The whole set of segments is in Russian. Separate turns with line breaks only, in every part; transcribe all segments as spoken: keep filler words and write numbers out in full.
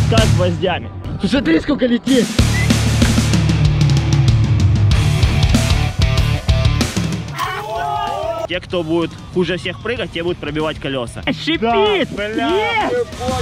доска с гвоздями. Смотри, сколько летит. Те, кто будет хуже всех прыгать, те будут пробивать колеса. Шипит! Да,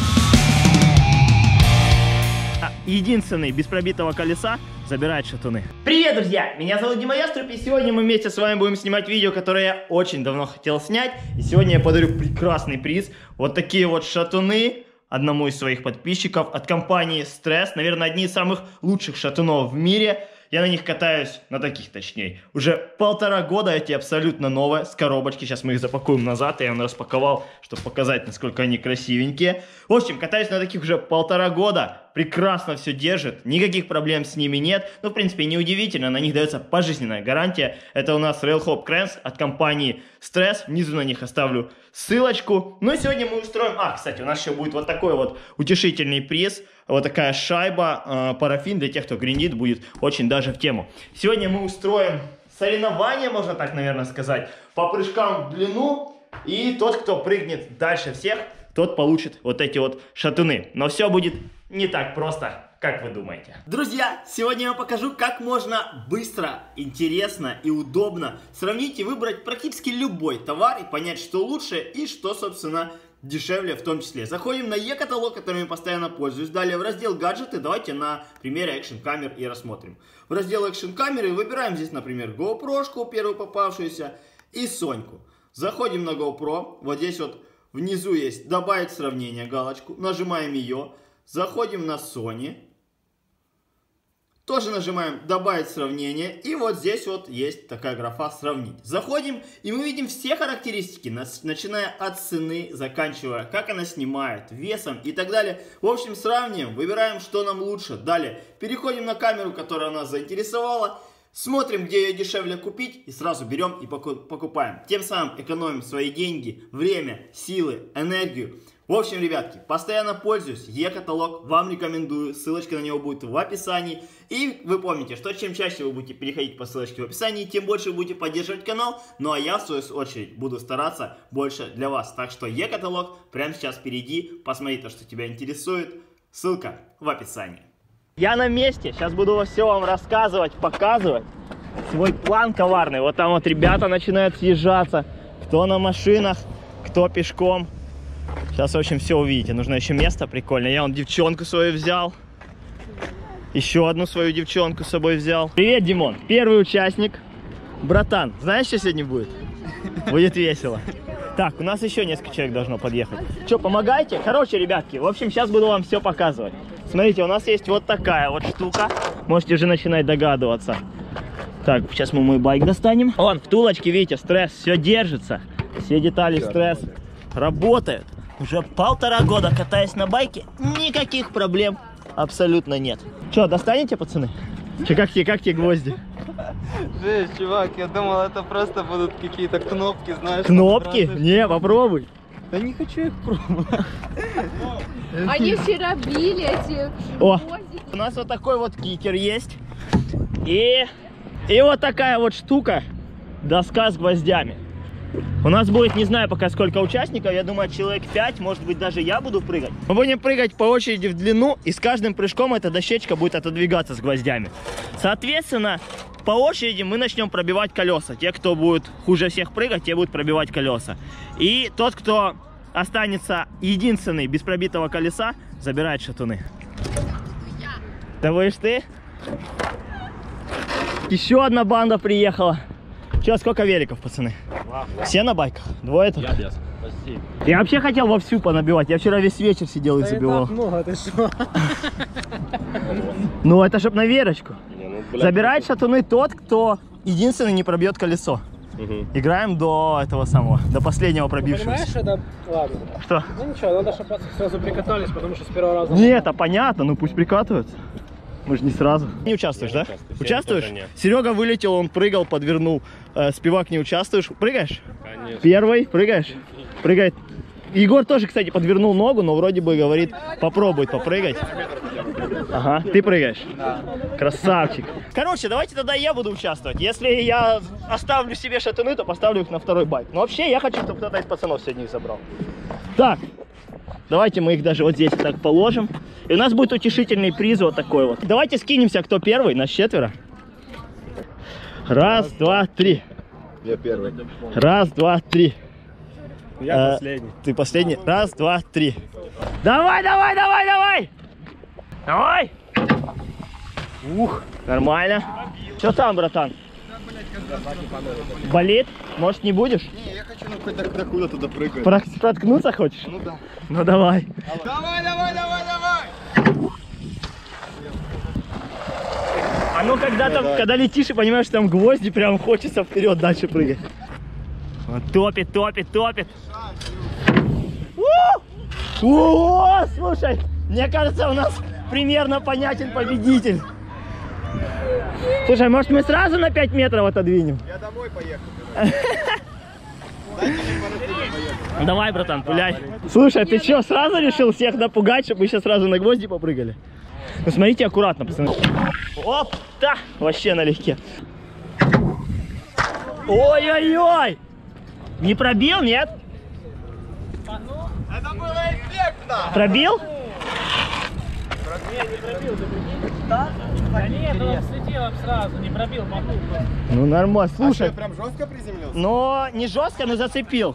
единственный без пробитого колеса забирает шатуны. Привет, друзья! Меня зовут Дима Ястреб, и сегодня мы вместе с вами будем снимать видео, которое я очень давно хотел снять. И сегодня я подарю прекрасный приз. Вот такие вот шатуны одному из своих подписчиков от компании Stress. Наверное, одни из самых лучших шатунов в мире. Я на них катаюсь, на таких точнее, уже полтора года, эти абсолютно новые, с коробочки. Сейчас мы их запакуем назад, я им распаковал, чтобы показать, насколько они красивенькие. В общем, катаюсь на таких уже полтора года, прекрасно все держит, никаких проблем с ними нет. Ну, в принципе, неудивительно, на них дается пожизненная гарантия. Это у нас Railhop Cranes от компании Stress, внизу на них оставлю ссылочку. Ну и сегодня мы устроим... А, кстати, у нас еще будет вот такой вот утешительный приз. Вот такая шайба, э, парафин для тех, кто гриндит, будет очень даже в тему. Сегодня мы устроим соревнование, можно так, наверное, сказать, по прыжкам в длину. И тот, кто прыгнет дальше всех, тот получит вот эти вот шатуны. Но все будет не так просто, как вы думаете. Друзья, сегодня я вам покажу, как можно быстро, интересно и удобно сравнить и выбрать практически любой товар и понять, что лучше и что, собственно, дешевле в том числе. Заходим на e-каталог, которым я постоянно пользуюсь. Далее в раздел гаджеты. Давайте на примере экшн камер и рассмотрим. В раздел экшн камеры выбираем здесь, например, GoPro, первую попавшуюся, и Соньку. Заходим на GoPro. Вот здесь вот внизу есть добавить сравнение, галочку. Нажимаем ее. Заходим на Sony. Тоже нажимаем добавить сравнение. И вот здесь вот есть такая графа сравнить. Заходим и мы видим все характеристики, начиная от цены, заканчивая как она снимает, весом и так далее. В общем, сравниваем, выбираем, что нам лучше. Далее переходим на камеру, которая нас заинтересовала. Смотрим, где ее дешевле купить, и сразу берем и покупаем. Тем самым экономим свои деньги, время, силы, энергию. В общем, ребятки, постоянно пользуюсь e-каталог, вам рекомендую, ссылочка на него будет в описании. И вы помните, что чем чаще вы будете переходить по ссылочке в описании, тем больше вы будете поддерживать канал. Ну а я, в свою очередь, буду стараться больше для вас. Так что e-каталог, прямо сейчас перейди, посмотри то, что тебя интересует. Ссылка в описании. Я на месте, сейчас буду все вам рассказывать, показывать. Свой план коварный. Вот там вот ребята начинают съезжаться. Кто на машинах, кто пешком. Сейчас, в общем, все увидите. Нужно еще место прикольное. Я вон девчонку свою взял. Еще одну свою девчонку с собой взял. Привет, Димон. Первый участник. Братан, знаешь, что сегодня будет? Будет весело. Так, у нас еще несколько человек должно подъехать. Что, помогайте? Короче, ребятки, в общем, сейчас буду вам все показывать. Смотрите, у нас есть вот такая вот штука. Можете уже начинать догадываться. Так, сейчас мы мой байк достанем. Вон, втулочки, видите, Стресс, все держится. Все детали Стресс работают. Уже полтора года катаясь на байке, никаких проблем абсолютно нет. Че, достанете, пацаны? Че, как тебе, как тебе гвозди?
Жесть, чувак, я думал, это просто будут какие-то кнопки, знаешь.
Кнопки? Не, попробуй.
Да не хочу их пробовать.
Они вчера били эти
О,
гвозди.
у нас вот такой вот кикер есть. И, и вот такая вот штука, доска с гвоздями. У нас будет, не знаю пока сколько участников, я думаю, человек пять, может быть даже я буду прыгать. Мы будем прыгать по очереди в длину, и с каждым прыжком эта дощечка будет отодвигаться с гвоздями. Соответственно, по очереди мы начнем пробивать колеса. Те, кто будет хуже всех прыгать, те будут пробивать колеса. И тот, кто останется единственный без пробитого колеса, забирает шатуны. Это будешь ты? Еще одна банда приехала. Че, сколько великов, пацаны? Все на байках? Двое тут?
Я без. Спасибо.
Я вообще хотел вовсю понабивать. Я вчера весь вечер сидел и
да
забивал.
И так много, ты что?
Ну, это чтоб на верочку.
Не, ну, блядь,
забирает шатуны тот, кто единственный не пробьет колесо.
Угу.
Играем до этого самого, до последнего пробившегося.
Понимаешь, это... Ладно.
Что?
Ну ничего, надо, чтобы сразу прикатались, потому что с первого раза...
Нет, это понятно, ну пусть прикатываются. Мы же не сразу. Не участвуешь,
я
да?
Не
Участвуешь?
нет.
Серега вылетел, он прыгал, подвернул. Э, Спивак, не участвуешь? Прыгаешь?
Конечно.
Первый, прыгаешь? Прыгает. Егор тоже, кстати, подвернул ногу, но вроде бы говорит, попробуй попрыгать. Ага, ты прыгаешь?
Да.
Красавчик. Короче, давайте тогда я буду участвовать. Если я оставлю себе шатуны, то поставлю их на второй байк. Но вообще я хочу, чтобы кто-то из пацанов сегодня их забрал. Так, Давайте мы их даже вот здесь вот так положим. И у нас будет утешительный приз вот такой вот. Давайте скинемся, кто первый, нас четверо. Раз, два, три.
Я первый.
Раз, два, три.
Я
А,
последний.
Ты последний. Раз, два, три. Давай, давай, давай, давай! Давай! Ух, нормально. Что там, братан? Болит? Может, не будешь?
Не, я хочу, ну, хоть до куда туда прыгать.
Про- Проткнуться хочешь?
Ну да.
Ну давай.
Давай, давай, давай, давай!
А ну когда там, когда летишь и понимаешь, что там гвозди, прям хочется вперед дальше прыгать. Вот, топит, топит, топит. У! О, слушай, мне кажется, у нас примерно понятен победитель. Слушай, может мы сразу на пять метров отодвинем?
Я домой поехал.
Давай, братан, пуляй. Слушай, ты что, сразу решил всех напугать, чтобы мы сейчас сразу на гвозди попрыгали? Ну смотрите аккуратно, пацаны. Оп-та! Вообще налегке. Ой-ой-ой! Не пробил, нет?
Это было эффектно!
Пробил?
Не, не пробил, ты прикинь? Да? Да нет, он слетел сразу, не пробил, попал.
Ну нормально, слушай.
А что, прям жестко приземлился?
Но не жестко, но зацепил.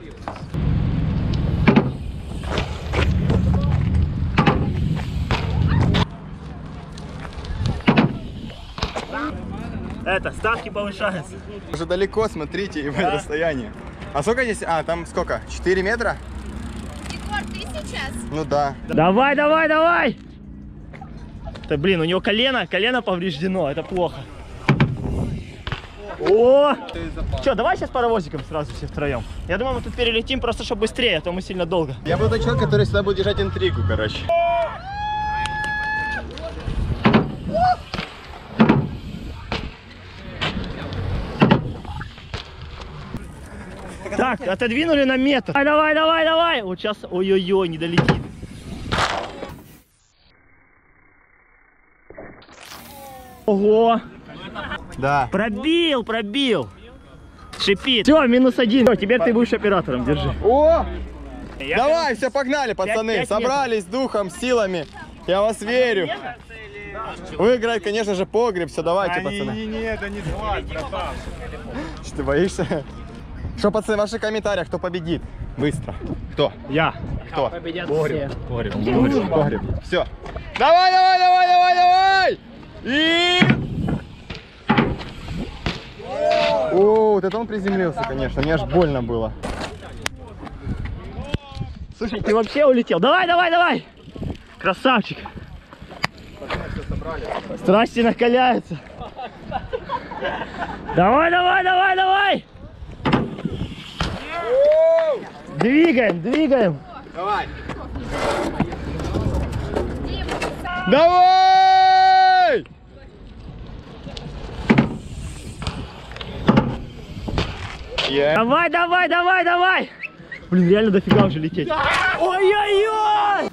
Это, ставки повышаются.
Уже далеко, смотрите, и
Да.
расстояние. А сколько здесь? А, там сколько? четыре метра?
Егор, ты сейчас?
Ну да.
Давай, давай, давай! Да блин, у него колено, колено повреждено, это плохо. О! Че, давай сейчас паровозиком сразу все втроем. Я думаю, мы тут перелетим просто, чтобы быстрее, а то мы сильно долго.
Я буду человек, который всегда будет держать интригу, короче.
Так, отодвинули на метр. Давай, давай, давай, давай. Вот сейчас, ой-ой-ой, не долетит. Ого,
Да.
пробил, пробил. Шипит. Все, минус один. Всё, теперь ты будешь оператором, держи.
О!
Я
Давай, все, погнали, пацаны.
пять
Собрались духом, силами. Я вас верю. Выиграет, конечно же, погреб. Все, давайте, пацаны.
Не-не-не, это не звать, братан.
Что, ты боишься? Что, пацаны, в ваших комментариях, кто победит? Быстро. Кто?
Я.
Кто?
Победят все.
Погреб. Все. Давай, давай, давай, давай, давай! И... О, вот это он приземлился, конечно. Мне аж больно было.
Слушай, ты вообще улетел. Давай, давай, давай. Красавчик. Страсти накаляются. Давай, давай, давай, давай. Двигаем, двигаем.
Давай. Давай! Yeah.
Давай, давай, давай, давай. Блин, реально дофига уже лететь. Ой-ой-ой!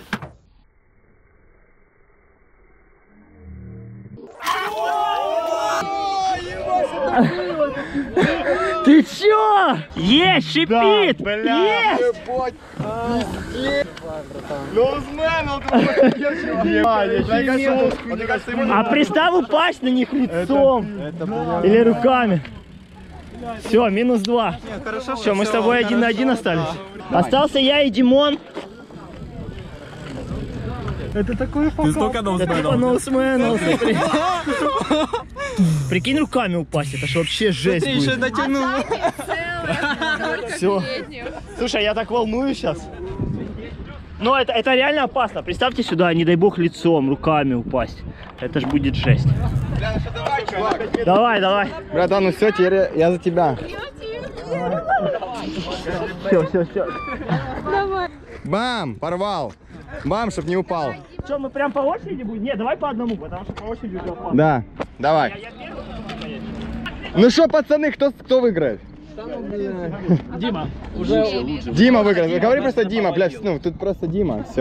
Ты чё? Есть, шипит! Есть! А представь упасть на них лицом или руками. Все, минус два. Все, мы с тобой один на один остались. Остался я и Димон.
Это такой факап. Ты столько
Это типа ноусмен, Прикинь, руками упасть, это ж вообще жесть
Ты еще
будет.
дотянул.
Все. Слушай, я так волнуюсь сейчас. Но это, это реально опасно. Представьте сюда, не дай бог, лицом, руками упасть. Это ж будет жесть. Давай, давай.
Братан, ну все, теперь я за тебя.
Все, все, все.
Бам! Порвал. Бам, чтоб не упал.
Что, мы прям по очереди будем? Нет, давай по одному, потому что по очереди уже опасно.
Да, давай.
Я первый буду стоять.
Ну что, пацаны, кто, кто выиграет?
Дима, уже
Дима выиграет. Говори просто Дима, блядь, ну тут просто Дима, все.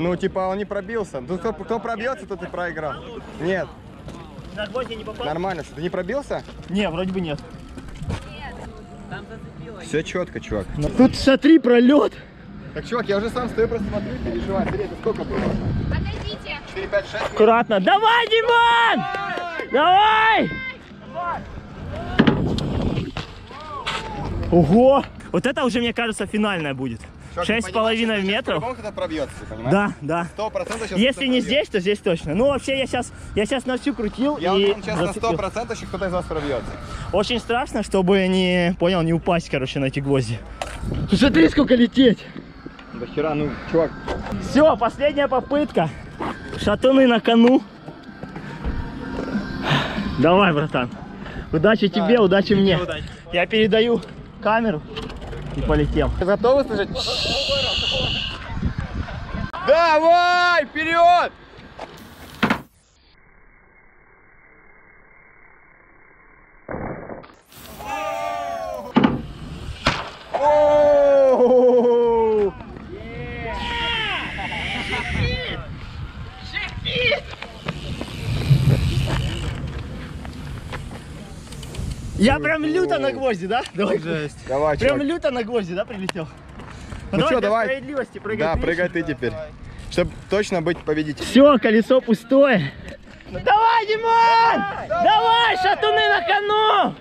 Ну, типа, он не пробился. Ну, кто, кто пробьется, тот и проиграл. Нет.
На гвозди не попал?
Нормально, что ты не пробился?
Не, вроде бы нет.
Все четко, чувак.
Тут смотри, пролет.
Так, чувак, я уже сам стою, просто смотрю, переживаю. Смотри, это сколько было?
Отойдите.
четыре, пять, шесть.
Аккуратно. Давай, Димон! Давай! Ого! Вот это уже, мне кажется, финальная будет. Шесть с половиной метров.
По-любому кто-то пробьется, понимаешь?
Да, да.
Сто процентов сейчас.
Если не здесь, то здесь точно. Ну, вообще, я сейчас, я сейчас на всю крутил
Я
и
вот сейчас на
зацепил.
сто процентов еще кто-то из вас пробьется.
Очень страшно, чтобы не, понял, не упасть, короче, на эти гвозди. Смотри, сколько лететь.
Да хера, ну, чувак.
Все, последняя попытка. Шатуны на кону. Давай, братан. Удачи тебе, удачи мне.
удачи.
Я передаю камеру и полетел.
Готовы слышать? Давай, вперед! О!
Я прям люто на гвозди, да? Давай.
Жесть.
Давай,
Прям
чувак.
люто на гвозди, да, прилетел?
Ну
давай
что,
для
давай.
справедливости прыгай
Да,
ты.
прыгай ты теперь. Чтобы точно быть победителем.
Все, колесо пустое. Давай, Димон! Давай, шатуны на кону!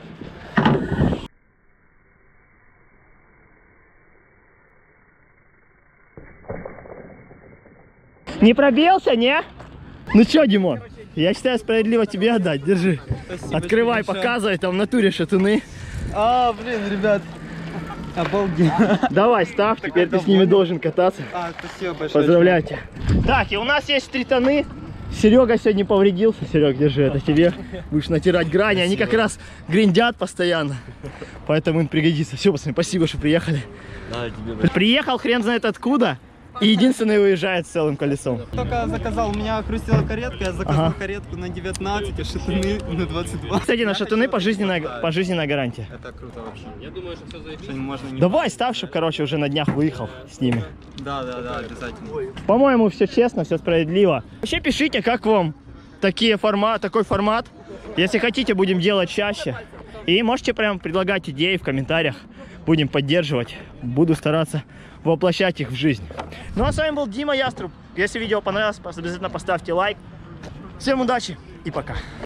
Не пробился, не? Ну что, Димон, я считаю, справедливо тебе отдать. Держи.
Спасибо
Открывай,
тебе большое.
показывай, там в натуре шатуны.
А, блин, ребят. Обалденно.
Давай, ставь, теперь ты с ними должен кататься.
А, спасибо большое.
Поздравляю тебя. Так, и у нас есть три тоны. Серега сегодня повредился. Серег, держи, это тебе. Будешь натирать грани. Они как раз гриндят постоянно. Поэтому им пригодится. Все, пацаны, спасибо, что приехали.
Да, тебе
Приехал хрен знает откуда. И единственный уезжает с целым колесом.
Только заказал, у меня хрустела каретка, я заказал
Ага.
каретку на девятнадцать, а шатуны на двадцать два.
Кстати, на шатуны пожизненная, пожизненная гарантия.
Это круто вообще. Я думаю, что все заебись. Что можно не...
Давай, ставь, чтобы, короче, уже на днях выехал с ними.
Да, да, да, обязательно.
По-моему, все честно, все справедливо. Вообще пишите, как вам такие формат, такой формат. Если хотите, будем делать чаще. И можете прям предлагать идеи в комментариях. Будем поддерживать. Буду стараться воплощать их в жизнь. Ну а с вами был Дима Яструб. Если видео понравилось, обязательно поставьте лайк. Всем удачи и пока.